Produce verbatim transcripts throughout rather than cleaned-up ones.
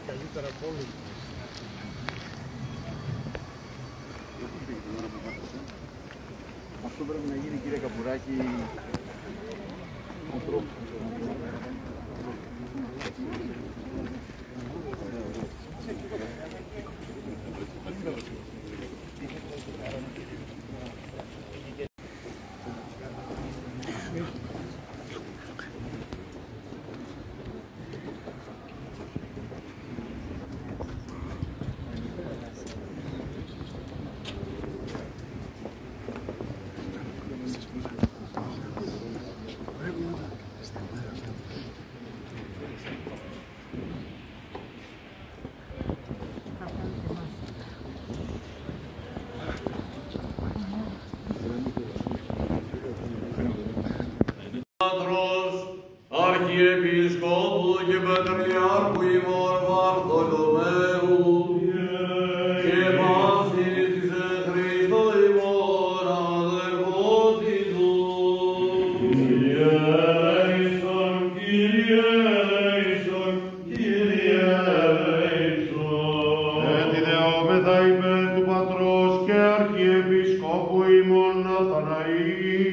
καλύτερα από όλους. Αυτό πρέπει να γίνει, κύριε Καπουράκη, ο τρόπος. Αρχιεπισκόπου και Πατριάρχου ημών Βαρθολομαίου και πάσης της εν Χριστώ ημών αδελφότητου. Κύριε ελέησον, Κύριε ελέησον, Κύριε ελέησον. Έτσι δεόμεθα υπέρ του Πατρός και Αρχιεπισκόπου ημών Αθαναήλ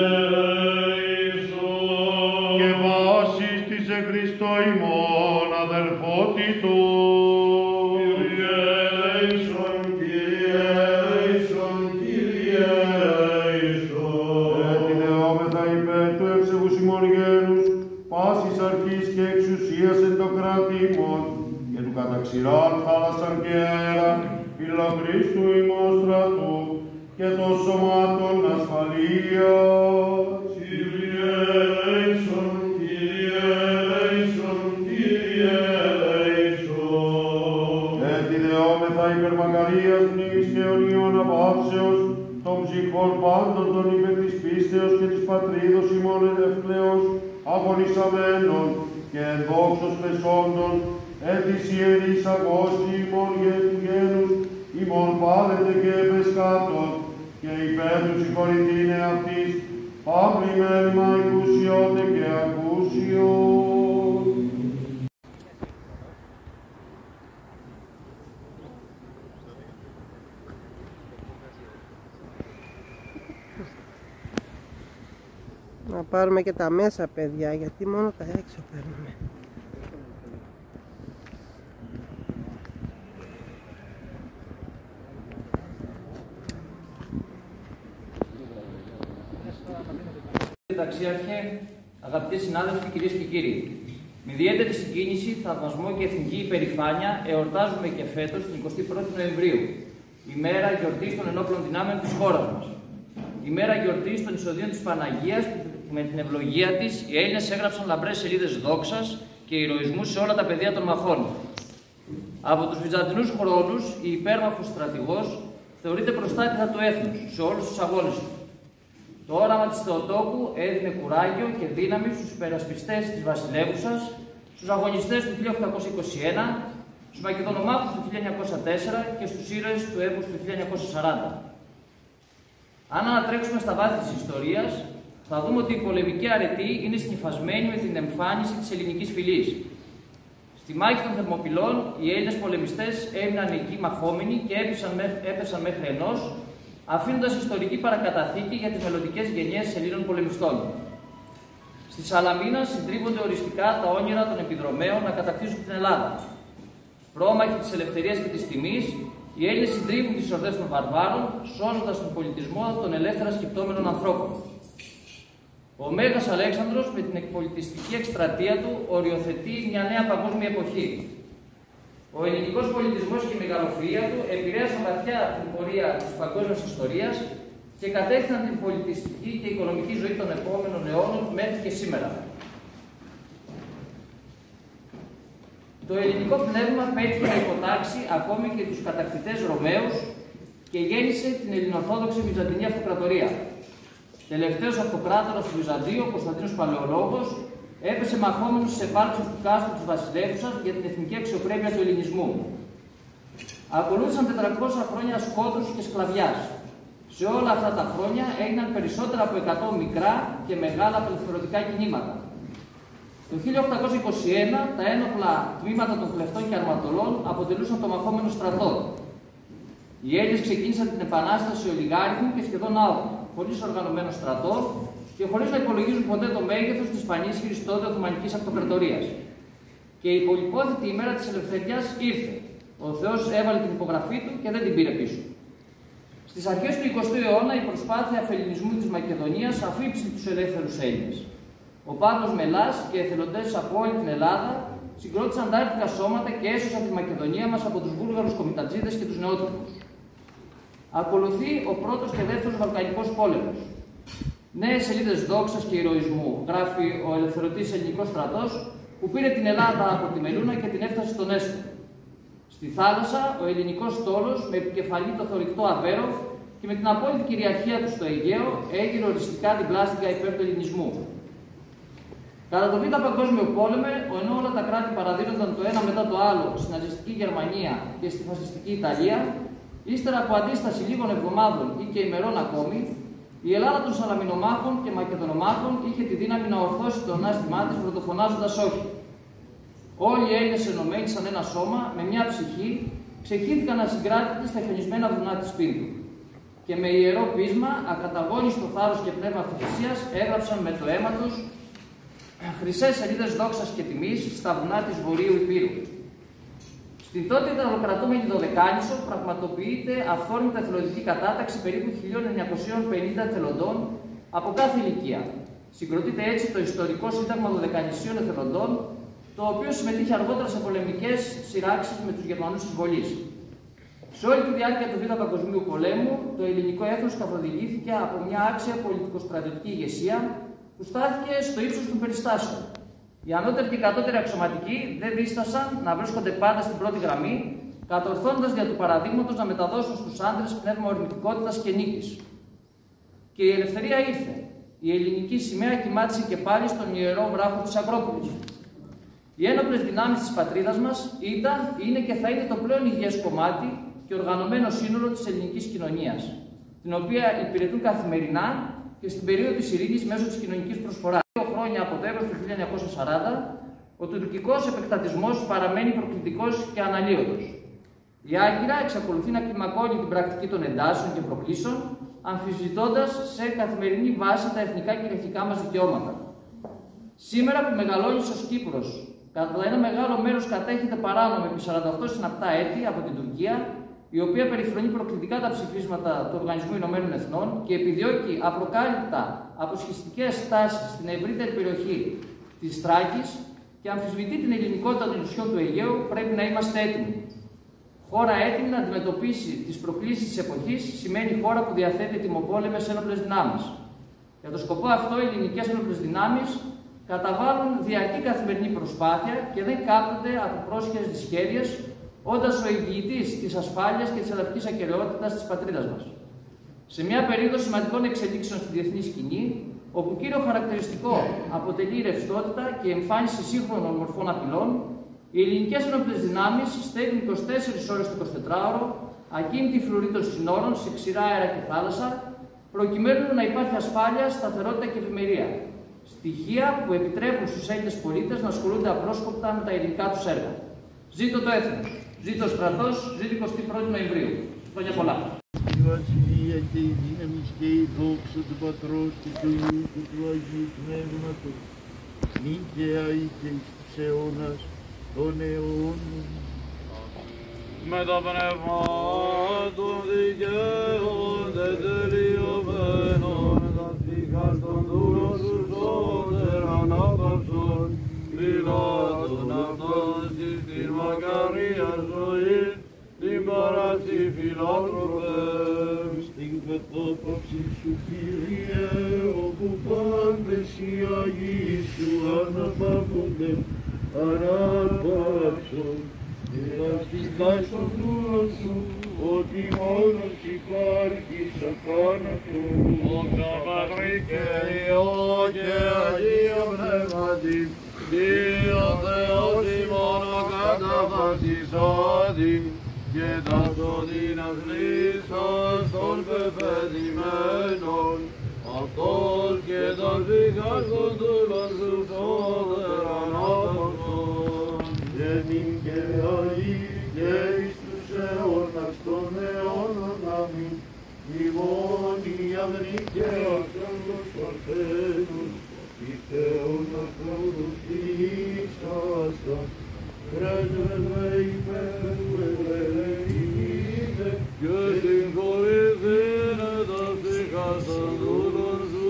και βάσης της εν Χριστώ ημών αδελφότητου. Κύριε ελέησον, Κύριε ελέησον, Κύριε ελέησον. Έτσι δεόμεθα υπέρ του ευσεβούς ημών γένους, πάσης αρχής και εξουσίας εν το κράτη ημών, και του καταξηράν θάλασσαν και αέραν, φιλοχρίστου ημών στρατού, και των σωμάτων ασφαλείας. Κύριε ελέησον, Κύριε ελέησον, Κύριε ελέησον. Έτσι δεόμεθα υπέρ μακαρίας μνήμης και αιωνίων απαύσεως, των ψυχών πάντων των υπέρ της πίστεως και της πατρίδος ημών ευκλαίως, αγωνισαμένων και ενδόξως πεσόντων, εν της ιερής αγώστη ημών γένους, ημών πάλετε και επεσκάτων, και υπέρ του συγχωρητήν εαυτής, παύλη μέρημα οικουσιώτε και ακούσιον. Να πάρουμε και τα μέσα, παιδιά, γιατί μόνο τα έξω παίρνουμε. Ταξίαρχε, αγαπητοί συνάδελφοι, κυρίες και κύριοι, με ιδιαίτερη συγκίνηση, θαυμασμό και εθνική υπερηφάνεια εορτάζουμε και φέτος την εικοστή πρώτη Νοεμβρίου, ημέρα γιορτής των ενόπλων δυνάμεων της χώρας μας. Ημέρα γιορτής των εισοδείων της Παναγίας, που με την ευλογία της οι Έλληνες έγραψαν λαμπρές σελίδες δόξας και ηρωισμού σε όλα τα πεδία των μαχών. Από τους βυζαντινούς χρόνους, η υπέρμαχος στρατηγός θεωρείται προστάτηδα του έθνους σε όλους τους αγώνες του. Το όραμα της Θεοτόκου έδινε κουράγιο και δύναμη στους υπερασπιστές της βασιλεύουσας, στους αγωνιστές του χίλια οκτακόσια είκοσι ένα, στους Μακεδονομάχους του χίλια εννιακόσια τέσσερα και στους ήρωες του έπους του χίλια εννιακόσια σαράντα. Αν ανατρέξουμε στα βάθη της ιστορίας, θα δούμε ότι η πολεμική αρετή είναι συνυφασμένη με την εμφάνιση της ελληνικής φυλής. Στη μάχη των Θερμοπυλών, οι Έλληνες πολεμιστές έμειναν εκεί μαχόμενοι και έπεσαν μέχρι ενός, αφήνοντας ιστορική παρακαταθήκη για τις μελλοντικές γενιές Ελλήνων πολεμιστών. Στη Σαλαμίνα συντρίβονται οριστικά τα όνειρα των επιδρομέων να κατακτήσουν την Ελλάδα. Πρόμαχοι της ελευθερίας και της τιμής, οι Έλληνες συντρίβουν τις ορδές των βαρβάρων, σώζοντας τον πολιτισμό των ελεύθερα σκεπτόμενων ανθρώπων. Ο Μέγας Αλέξανδρος με την εκπολιτιστική εκστρατεία του οριοθετεί μια νέα παγκόσμια εποχή. Ο ελληνικός πολιτισμός και η μεγαλοφυΐα του επηρέασαν βαθιά την πορεία της παγκόσμιας ιστορίας και κατεύθυναν την πολιτιστική και οικονομική ζωή των επόμενων αιώνων μέχρι και σήμερα. Το ελληνικό πνεύμα πέτυχε να υποτάξει ακόμη και τους κατακτητές Ρωμαίους και γέννησε την ελληνοορθόδοξη Βυζαντινή Αυτοκρατορία. Τελευταίος αυτοκράτορας του Βυζαντίου, ο Κωνσταντίνος Παλαιολόγος, έπεσε μαχόμενος στις επάρξεις του κάστρου της βασιλεύουσας για την εθνική αξιοπρέπεια του ελληνισμού. Ακολούθησαν τετρακόσια χρόνια σκότους και σκλαβιάς. Σε όλα αυτά τα χρόνια έγιναν περισσότερα από εκατό μικρά και μεγάλα απελευθερωτικά κινήματα. Το χίλια οκτακόσια είκοσι ένα τα ένοπλα τμήματα των κλεφτών και αρματολών αποτελούσαν το μαχόμενο στρατό. Οι Έλληνες ξεκίνησαν την επανάσταση ολιγάριθμου και σχεδόν άοπλου, χωρίς οργανωμένο στρατό και χωρίς να υπολογίζουν ποτέ το μέγεθος της πανίσχυρης τότε Οθωμανικής Αυτοκρατορίας. Και η πολυπόθητη ημέρα της ελευθερίας ήρθε. Ο Θεός έβαλε την υπογραφή του και δεν την πήρε πίσω. Στις αρχές του εικοστού αιώνα η προσπάθεια αφελληνισμού της Μακεδονίας αφήψε τους ελεύθερους Έλληνες. Ο Παύλος Μελάς και εθελοντές από όλη την Ελλάδα συγκρότησαν αντάρτικα σώματα και έσωσαν τη Μακεδονία μας από τους Βούλγαρους κομιτατζίδες και τους νεότροπους. Ακολουθεί ο πρώτος και δεύτερος Βαλκανικός πόλεμος. Νέες σελίδες δόξας και ηρωισμού, γράφει ο ελευθερωτής ελληνικός στρατός, που πήρε την Ελλάδα από τη Μελούνα και την έφτασε στον Έσχο. Στη θάλασσα, ο ελληνικός στόλος, με επικεφαλή το θωρηκτό Αβέροφ και με την απόλυτη κυριαρχία του στο Αιγαίο, έγινε οριστικά την πλάστιγκα υπέρ του ελληνισμού. Κατά τον Β' Παγκόσμιο Πόλεμο, ενώ όλα τα κράτη παραδίνονταν το ένα μετά το άλλο στην ναζιστική Γερμανία και στη φασιστική Ιταλία, ύστερα από αντίσταση λίγων εβδομάδων ή και ημερών ακόμη, η Ελλάδα των Σαλαμινομάχων και Μακεδονομάχων είχε τη δύναμη να ορθώσει το ανάστημά της πρωτοφωνάζοντας όχι. Όλοι οι Έλληνες ενωμένοι σαν ένα σώμα, με μια ψυχή, ξεχύθηκαν ασυγκράτητοι στα χιονισμένα βουνά της Πίνδου. Και με ιερό πείσμα, ακαταγώνιστο θάρρος και πνεύμα αυτοθυσίας, έγραψαν με το αίμα τους χρυσές σελίδες δόξας και τιμής στα βουνά της Βορείου Υπήρου. Στην τότε ιταλοκρατούμενη Δωδεκάνησο πραγματοποιείται αυθόρμητα εθελοντική κατάταξη περίπου χίλια εννιακόσια πενήντα εθελοντών από κάθε ηλικία. Συγκροτείται έτσι το ιστορικό Σύνταγμα Δωδεκανησίων Εθελοντών, το οποίο συμμετείχε αργότερα σε πολεμικές σειράξεις με τους Γερμανούς εισβολείς. Σε όλη τη διάρκεια του Β' Παγκοσμίου Πολέμου, το ελληνικό έθνος καθοδηγήθηκε από μια άξια πολιτικοστρατιωτική ηγεσία που στάθηκε στο ύψος των περιστάσεων. Οι ανώτεροι και κατώτεροι αξιωματικοί δεν δίστασαν να βρίσκονται πάντα στην πρώτη γραμμή, κατορθώνοντας δια του παραδείγματος να μεταδώσουν στους άντρες πνεύμα ορμητικότητας και νίκης. Και η ελευθερία ήρθε. Η ελληνική σημαία κοιμάτισε και πάλι στον ιερό βράχο της Ακρόπολης. Οι ένοπλες δυνάμεις της πατρίδας μας ήταν, είναι και θα είναι το πλέον υγιές κομμάτι και οργανωμένο σύνολο της ελληνικής κοινωνίας, την οποία υπηρετούν καθημερινά και στην περίοδο της ειρήνης μέσω της κοινωνικής προσφοράς. Δύο χρόνια από το έβρος του χίλια εννιακόσια σαράντα, ο τουρκικός επεκτατισμός παραμένει προκλητικός και αναλύωτος. Η Άγκυρα εξακολουθεί να κλιμακώνει την πρακτική των εντάσεων και προκλήσεων, αμφισβητώντας σε καθημερινή βάση τα εθνικά και κυριαρχικά μας δικαιώματα. Σήμερα που μεγαλώνει ως Κύπρος, κατά ένα μεγάλο μέρος κατέχεται παράνομα επί σαράντα οκτώ συναπτά έτη από την Τουρκία, η οποία περιφρονεί προκλητικά τα ψηφίσματα του Οργανισμού Ηνωμένων Εθνών και επιδιώκει απροκάλυπτα αποσχιστικές τάσεις στην ευρύτερη περιοχή της Θράκης και αμφισβητεί την ελληνικότητα των νησιών του Αιγαίου, πρέπει να είμαστε έτοιμοι. Χώρα έτοιμη να αντιμετωπίσει τις προκλήσεις της εποχής σημαίνει χώρα που διαθέτει ετοιμοπόλεμες ένοπλες δυνάμεις. Για τον σκοπό αυτό, οι ελληνικές ένοπλες δυνάμεις καταβάλουν διαρκή καθημερινή προσπάθεια και δεν κάπτονται από πρόσχερες δυσχέρειες, όντας ο εγγυητής της ασφάλειας και της εδαφικής ακεραιότητας της πατρίδας μας. Σε μια περίοδο σημαντικών εξελίξεων στη διεθνή σκηνή, όπου κύριο χαρακτηριστικό αποτελεί η ρευστότητα και η εμφάνιση σύγχρονων μορφών απειλών, οι ελληνικές ενόπλες δυνάμεις στέκουν είκοσι τέσσερις ώρες το εικοσιτετράωρο, ακίνητη φρουρή των συνόρων σε ξηρά αέρα και θάλασσα, προκειμένου να υπάρχει ασφάλεια, σταθερότητα και ευημερία. Στοιχεία που επιτρέπουν στους Έλληνες πολίτες να ασχολούνται απρόσκοπτα με τα ειρηνικά τους έργα. Ζήτω το έθνος, ζήτω ο στρατός, ζήτω εικοστή πρώτη Νοεμβρίου. Χρόνια πολλά. Η βασιλεία και η δύναμη και η δόξα του Πατρός και του Υιού και του Αγίου Πνεύματος, νίκαια ή και εις τους αιώνας των αιώνων. Με το πνεύμα των δικαίων δεν τελειωμένων, τα ψυχάς των δούλων σου σώτερ ανάπαυσον, πληράτων αυτός εις την μακαρία ζωή, την παράσι φιλάνθρωπε. Στην κατάπαυση σου, Κύριε, όπου πάντες οι Αγίοι σου αναπαύονται, αναπαύσουν. Ελαστικά στον δούλο σου, ότι μόνος υπάρχει σαν θάνατο. Όψα Πατρί και Υιό και Αγίο Πνεύματι, Δύο Θεός ημών καταφασισότη, και ταυτοτίνας λύσος των πεπετημένων, αυτός και των δικαστών του βασιλιών ανάπαυτον. Και μην και αή και εις τους αιώνας των αιώνων αμήν. ημών η αυρή και αυτός παρθένους, εις αιώνας πρώτους ύψαστα, πρέσβευε υπερβελεείτε, και συγχωρηθήνε τα ψυχάσαν τούτων σου.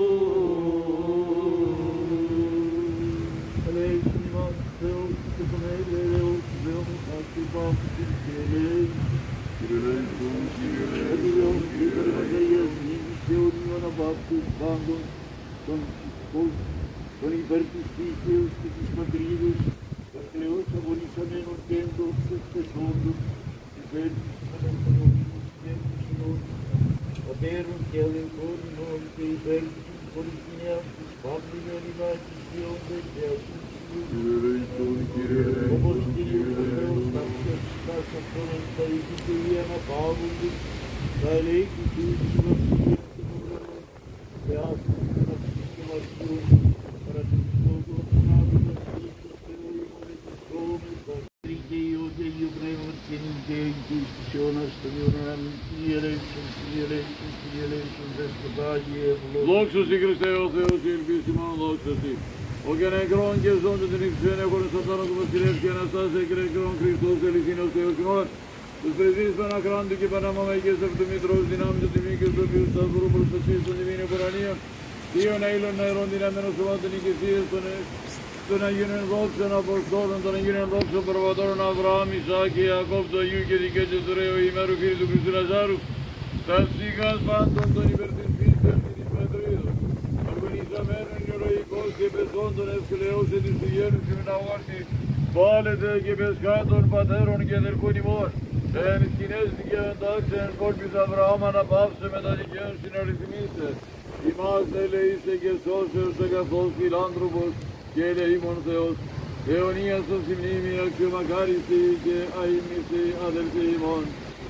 ελέησον ημάς Θεός και τον ελέος Θεός ακτιπάς και ελέης. Κυριολέησον, κυριολέησον, Επιβεβαιών και υπερβαγγελίας νύμης και ορνίων απάπτους πάντων των ψυχών, των υπέρ της φύσεως και της πατρίδος, των κλαιός αγωνισαμένων και εντόξως πεσόντων, υπέρ της Παναγωνίας και του συνόδου, πατέρων και αδελφών ημών και υπέρ της πολυκοινίας της πάμπλημεν ημάς της διόντες και ασύσιους, κυριολέησον, κυριολέησον, όπως Κύριος ο Θεός ταύτας τας αυτών ενθαρρυθεί και οι αναπαύονται, τα ελέγχει του της βασιλείας των ουρανών, και άφησαν την αυσής και μαρτύρων, παρά τον Χριστό των άδωνας Χριστός Θεοήμων εξιστόμεθα. Και Υιό και Υιό Πνεύματος και νυν και εν και εις τους αιώνας των αιώνων αμήν. Κύριε ελέησον, Κύριε ελέησον, Κύριε ελέησον, Δέσποτα Άγιε ευλόγησον. δόξα σοι Χριστέ ο Θεός και ελπίς ημών δόξα σοι. Ο και νεκρών και ζώντων την υψιών έχωρες σατάνα του βασιλείας και αναστάσε και νεκρών Χριστός ελεησίνος Θεός ημών. Τους πρεσβείς Παναχράντου και Παναμαμαϊκές Αυτομήτρος δυνάμεις του τιμή και του οποίου σταυρού προστασίας των τιμήνων κορανίων. Ιων αήλων αερών δυναμένων σωμάτων οικεσίες των Αγίων Δόξων Αποστόλων, των Αγίων Δόξων Προβατώρων Αβραάμ, Ισαάκ και Ιακώβ, του Αγίου και δικαίτες του Ρέου ημέρου Κύριου του Χριστού Λαζάρου, τα σιγάς πάντων των υπέρ της πίστεως και της πατρίδος, αγωνισαμένων ηρωικών και πεσόντων ευκλαιούσε της του γένους και μεταγόρτη, βάλετε και πεσχάτων πατέρων και αδελφών ημών, εν σκηνές δικαίων τάξεων κόλπης Αβραάμ αναπαύσε με τα δικαίων συναριθμίστε, ημάς ελεήστε και σώσεως αγαθός φιλάνθρωπος και ελεήμων Θεός, αιωνίας των συμνήμη αξιομακάριστη και αείμνηστη αδελφοί ημών.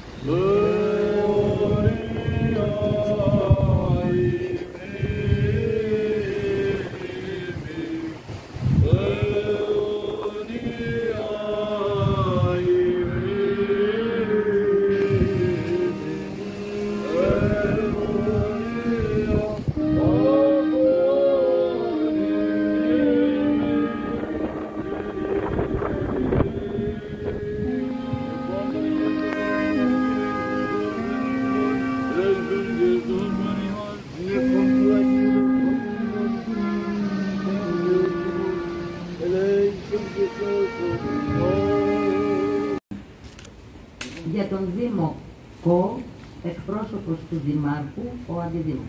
Για τον Δήμο Κο, εκπρόσωπος του Δημάρχου, ο Αντιδήμος.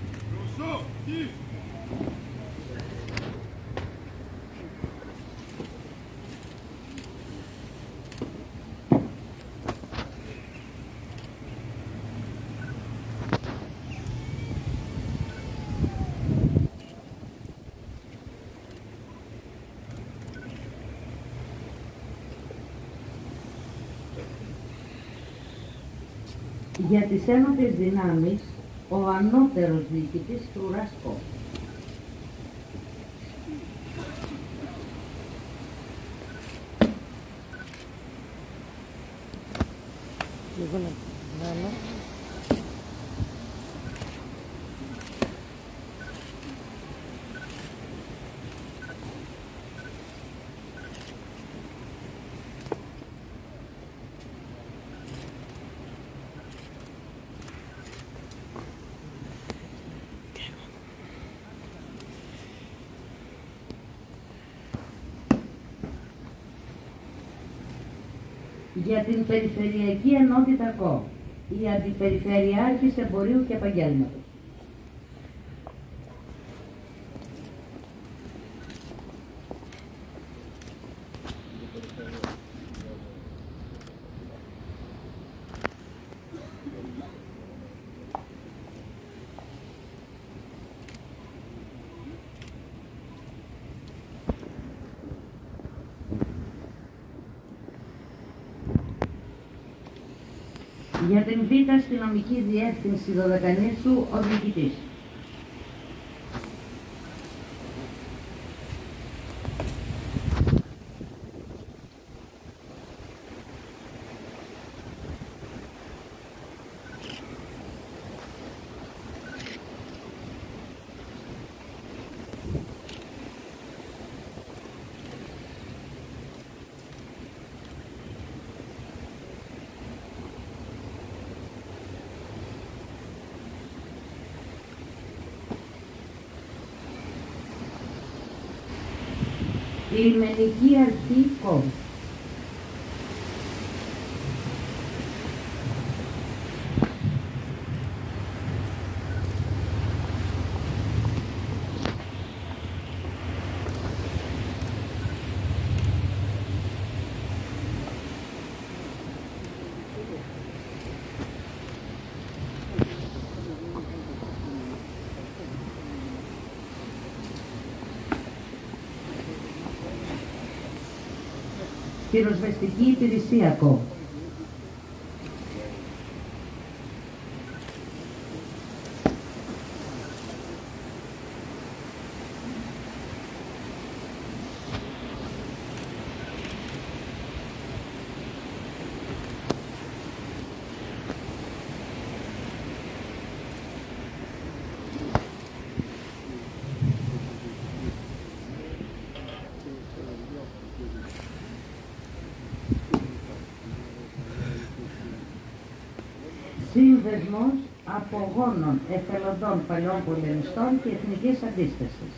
Για τις ένοπλες δυνάμεις, ο ανώτερος διοικητής του ΡΑΣΚΟ. Λίγο να βάλω. Για την Περιφερειακή Ενότητα ΚΟ, η Αντιπεριφερειάρχης Εμπορίου και Επαγγέλματος. Για την Β' Αστυνομική Διεύθυνση Δωδεκανήσου, ο διοικητής. Η Λιμενική Αρχή Κόμ. Πυροσβεστική Υπηρεσία Κόμ. Σύνδεσμος Απογόνων Εθελοντών Παλιών Πολεμιστών και Εθνικής Αντίστασης.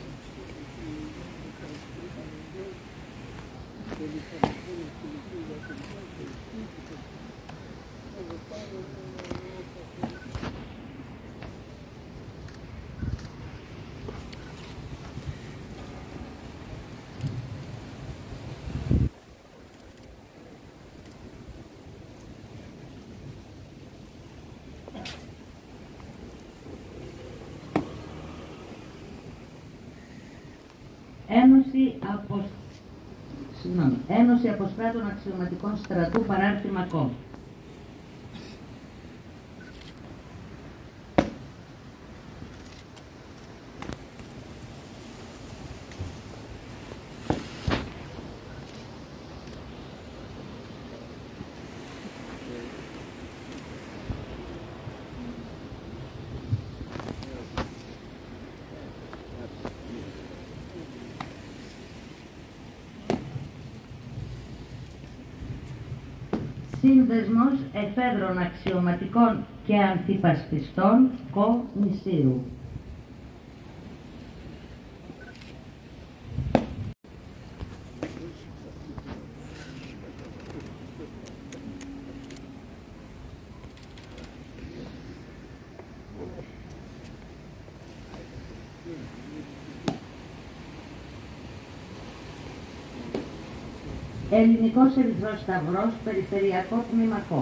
Ένωση, απο... Συγγνώμη. Ένωση Αποστράτων Αξιωματικών Στρατού Παράρτημα Κόμ. Σύνδεσμος Εφέδρων Αξιωματικών και Ανθυπασπιστών Κο Νησίου. Ελληνικός Ερυθρός Σταυρός, Περιφερειακό Τμήμα Κο.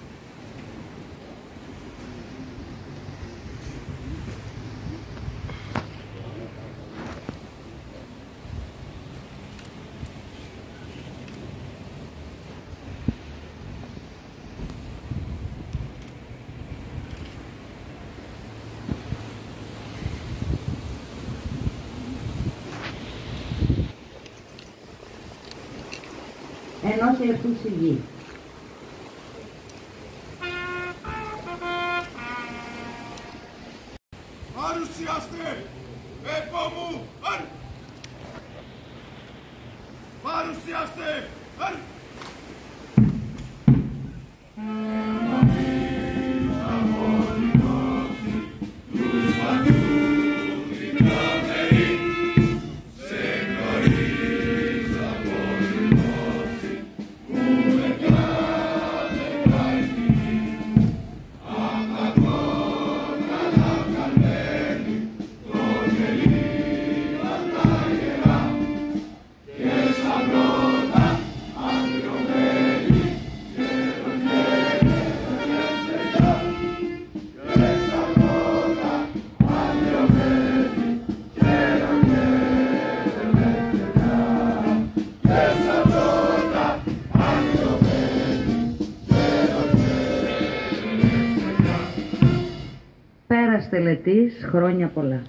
Ενός Ιερού Συγγύη. Παρουσιάστε! Επόμου! Αρ! Παρουσιάστε! Αρ! Πέρας τελετής, χρόνια πολλά.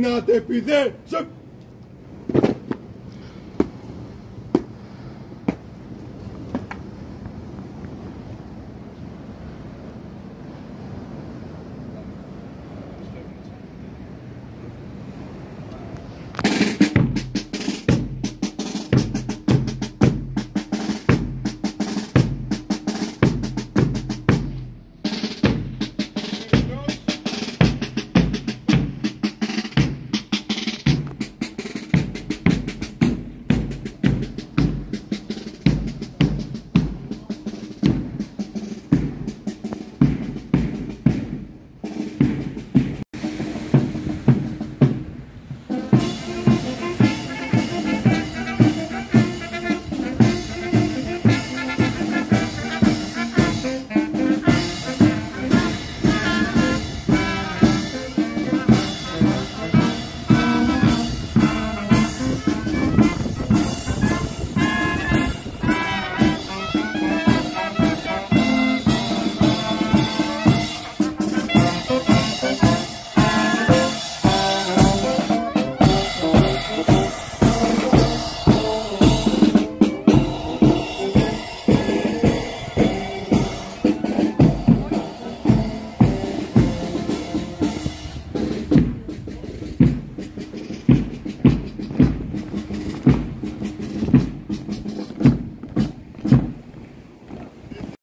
δυνάτε πηδέ, σε